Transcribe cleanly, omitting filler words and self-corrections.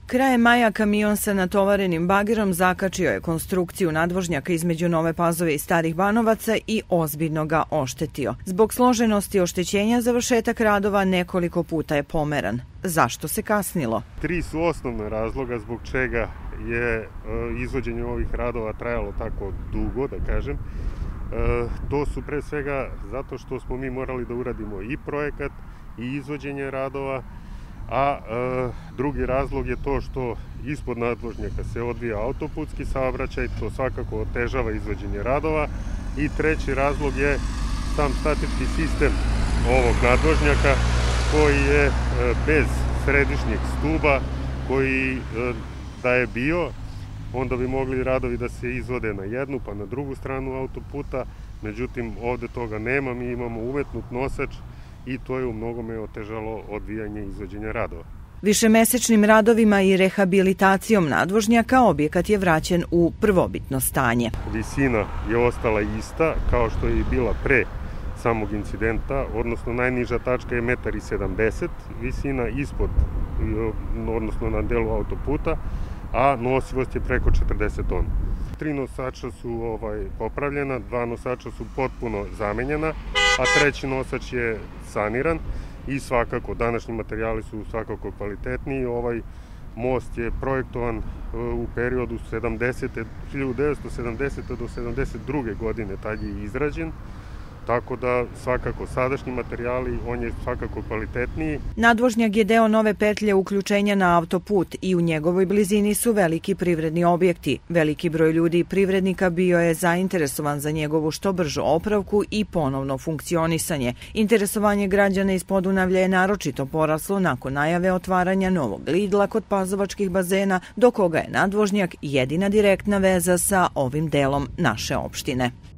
Krajem maja kamion sa natovarenim bagerom zakačio je konstrukciju nadvožnjaka između Nove Pazove i Starih Banovaca i ozbiljno ga oštetio. Zbog složenosti oštećenja završetak radova nekoliko puta je pomeran. Zašto se kasnilo? 3 su osnovna razloga zbog čega je izvođenje ovih radova trajalo tako dugo, da kažem. To su pre svega zato što smo mi morali da uradimo i projekat i izvođenje radova, a drugi razlog je to što ispod nadvožnjaka se odvija autoputski saobraćaj, to svakako otežava izvođenje radova, i treći razlog je sam statički sistem ovog nadvožnjaka koji je bez središnjeg stuba, koji da je bio, onda bi mogli radovi da se izvode na jednu pa na drugu stranu autoputa, međutim ovde toga nema, mi imamo umetnut nosač i to je u mnogome otežalo odvijanje izvođenja radova. Višemesečnim radovima i rehabilitacijom nadvožnjaka objekat je vraćen u prvobitno stanje. Visina je ostala ista kao što je i bila pre samog incidenta, odnosno najniža tačka je 1,70 m, visina ispod, odnosno na delu autoputa, a nosivost je preko 40 tona. 3 nosača su popravljena, 2 nosača su potpuno zamenjena, a treći nosač je saniran i svakako današnji materijali su svakako kvalitetniji. Ovaj most je projektovan u periodu 1970. do 1972. godine, tad je izrađen. Tako da svakako sadašnji materijali, on je svakako kvalitetniji. Nadvožnjak je deo nove petlje uključenja na autoput i u njegovoj blizini su veliki privredni objekti. Veliki broj ljudi i privrednika bio je zainteresovan za njegovu što bržu opravku i ponovno funkcionisanje. Interesovanje građana iz Podunavlja je naročito poraslo nakon najave otvaranja novog Lidla kod Pazovačkih bazena, do koga je nadvožnjak jedina direktna veza sa ovim delom naše opštine.